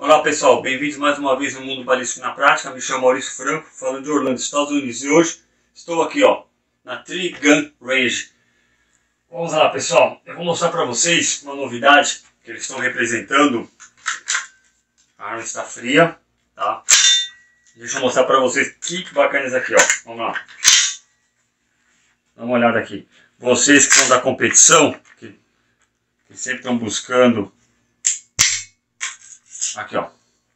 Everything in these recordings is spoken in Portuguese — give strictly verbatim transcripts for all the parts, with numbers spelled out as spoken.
Olá pessoal, bem-vindos mais uma vez no Mundo Balístico na Prática. Me chamo Maurício Franco, falando de Orlando, Estados Unidos, e hoje estou aqui ó, na Tree Gun Range. Vamos lá pessoal, eu vou mostrar para vocês uma novidade que eles estão representando. A arma está fria, tá? Deixa eu mostrar para vocês que bacanas aqui, ó. Vamos lá. Dá uma olhada aqui. Vocês que são da competição, que, que sempre estão buscando. Aqui ó,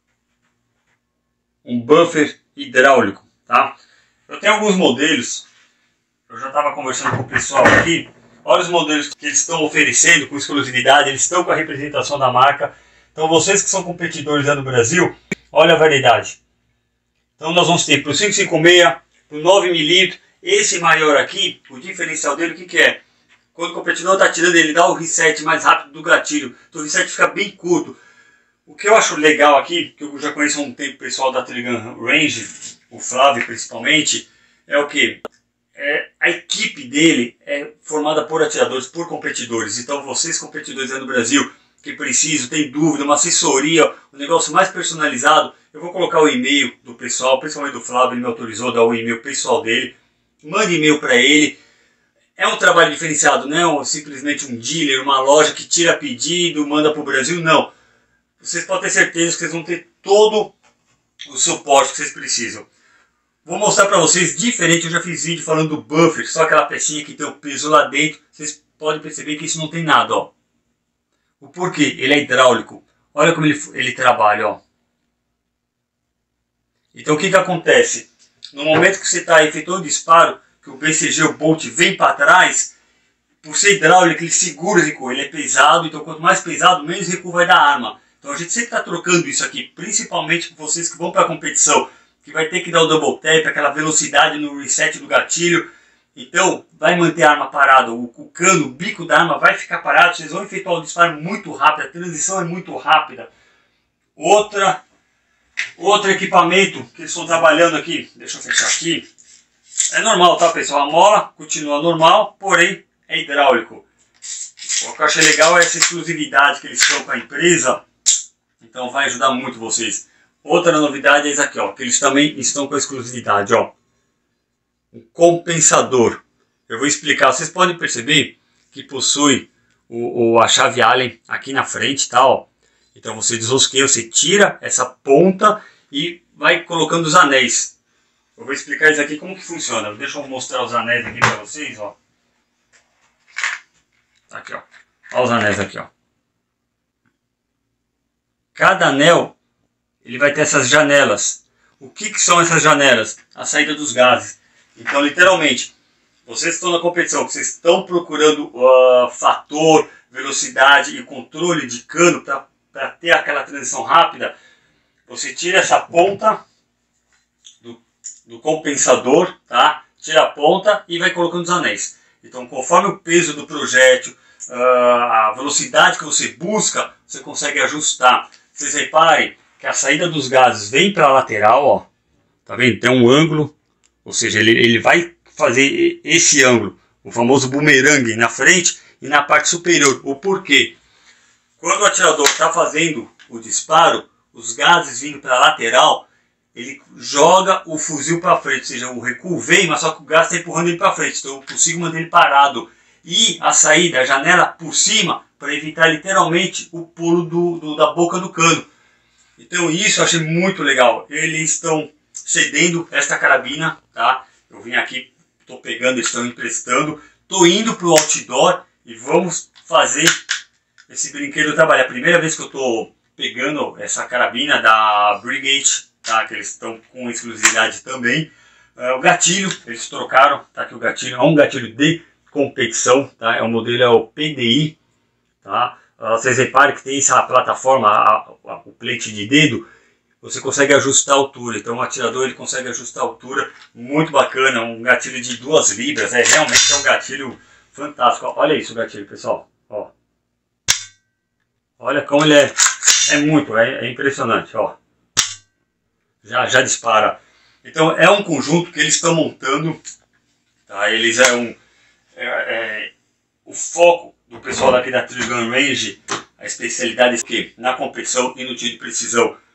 um buffer hidráulico, tá? Eu tenho alguns modelos, eu já estava conversando com o pessoal aqui. Olha os modelos que eles estão oferecendo com exclusividade, eles estão com a representação da marca. Então vocês que são competidores lá no Brasil, olha a variedade. Então nós vamos ter para o cinco cinco seis, para o nove milímetros, esse maior aqui, o diferencial dele o que, que é? Quando o competidor está tirando, ele dá o reset mais rápido do gatilho, então o reset fica bem curto. O que eu acho legal aqui, que eu já conheço há um tempo o pessoal da Tree Gun Range, o Flávio principalmente, é o que? É, a equipe dele é formada por atiradores, por competidores. Então vocês competidores aí no Brasil, que precisam, tem dúvida, uma assessoria, um negócio mais personalizado, eu vou colocar o e-mail do pessoal, principalmente do Flávio, ele me autorizou a dar o e-mail pessoal dele. Mande e-mail para ele. É um trabalho diferenciado, não é simplesmente um dealer, uma loja que tira pedido, manda para o Brasil, não. Vocês podem ter certeza que vocês vão ter todo o suporte que vocês precisam. Vou mostrar para vocês diferente, eu já fiz vídeo falando do buffer, só aquela pecinha que tem o peso lá dentro. Vocês podem perceber que isso não tem nada, ó. O porquê? Ele é hidráulico. Olha como ele, ele trabalha, ó. Então o que que acontece? No momento que você está efetuando o disparo, que o B C G, o Bolt, vem para trás, por ser hidráulico, ele segura o recuo. Ele é pesado, então quanto mais pesado, menos recuo vai da arma. Então a gente sempre está trocando isso aqui, principalmente com vocês que vão para a competição, que vai ter que dar o double tap, aquela velocidade no reset do gatilho. Então vai manter a arma parada, o, o cano, o bico da arma vai ficar parado, vocês vão efetuar o disparo muito rápido, a transição é muito rápida. Outra, outro equipamento que eles estão trabalhando aqui, deixa eu fechar aqui, é normal, tá pessoal? A mola continua normal, porém é hidráulico. O que eu achei legal é essa exclusividade que eles estão com a empresa. Então vai ajudar muito vocês. Outra novidade é isso aqui, ó, que eles também estão com a exclusividade, ó. Um compensador. Eu vou explicar, vocês podem perceber que possui o, o, a chave Allen aqui na frente, tá, ó. Então você desrosqueia, você tira essa ponta e vai colocando os anéis. Eu vou explicar isso aqui como que funciona. Deixa eu mostrar os anéis aqui para vocês, ó. Aqui, ó. Olha os anéis aqui, ó. Cada anel, ele vai ter essas janelas. O que, que são essas janelas? A saída dos gases. Então, literalmente, vocês estão na competição, vocês estão procurando uh, fator, velocidade e controle de cano para ter aquela transição rápida. Você tira essa ponta do, do compensador, tá? Tira a ponta e vai colocando os anéis. Então, conforme o peso do projétil, uh, a velocidade que você busca, você consegue ajustar. Vocês reparem que a saída dos gases vem para a lateral, ó. Tá vendo? Tem um ângulo, ou seja, ele, ele vai fazer esse ângulo, o famoso bumerangue na frente e na parte superior. O porquê? Quando o atirador está fazendo o disparo, os gases vindo para a lateral, ele joga o fuzil para frente, ou seja, o recuo vem, mas só que o gás está empurrando ele para frente, então eu consigo manter ele parado. E a saída, a janela por cima, para evitar literalmente o pulo do, do, da boca do cano. Então isso eu achei muito legal. Eles estão cedendo esta carabina, tá? Eu vim aqui, estou pegando, eles estão emprestando. Estou indo para o outdoor e vamos fazer esse brinquedo trabalhar. É a primeira vez que eu estou pegando essa carabina da Brigade, tá? Que eles estão com exclusividade também. Uh, o gatilho, eles trocaram, tá aqui o gatilho, é um gatilho de competição, tá? É o modelo, é o P D I, tá? Uh, vocês reparem que tem essa plataforma, a, a, o plate de dedo, você consegue ajustar a altura, então o atirador ele consegue ajustar a altura, muito bacana, um gatilho de duas libras, é realmente é um gatilho fantástico. Olha isso o gatilho, pessoal, ó. Olha como ele é, é muito, é, é impressionante, ó. Já, já dispara. Então é um conjunto que eles estão montando, tá? Eles é um É, é, o foco do pessoal daqui da Tree Gun Range, a especialidade é que na competição e no tiro de precisão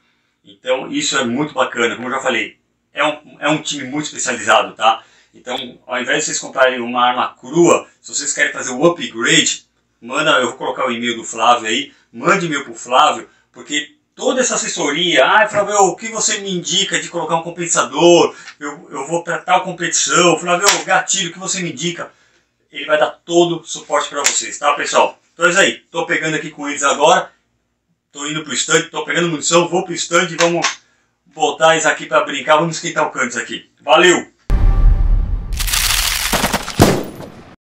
Então isso é muito bacana, como eu já falei, é um, é um time muito especializado, tá? Então, ao invés de vocês comprarem uma arma crua, se vocês querem fazer o upgrade, manda, eu vou colocar o e-mail do Flávio aí, mande e-mail pro Flávio, porque toda essa assessoria, ah, Flávio, o que você me indica de colocar um compensador, eu, eu vou para tal competição, Flávio, gatilho, o que você me indica, ele vai dar todo o suporte para vocês, tá, pessoal? Então é isso aí, tô pegando aqui com eles agora, tô indo pro stand, tô pegando munição, vou pro stand e vamos botar isso aqui para brincar, vamos esquentar o canto aqui. Valeu!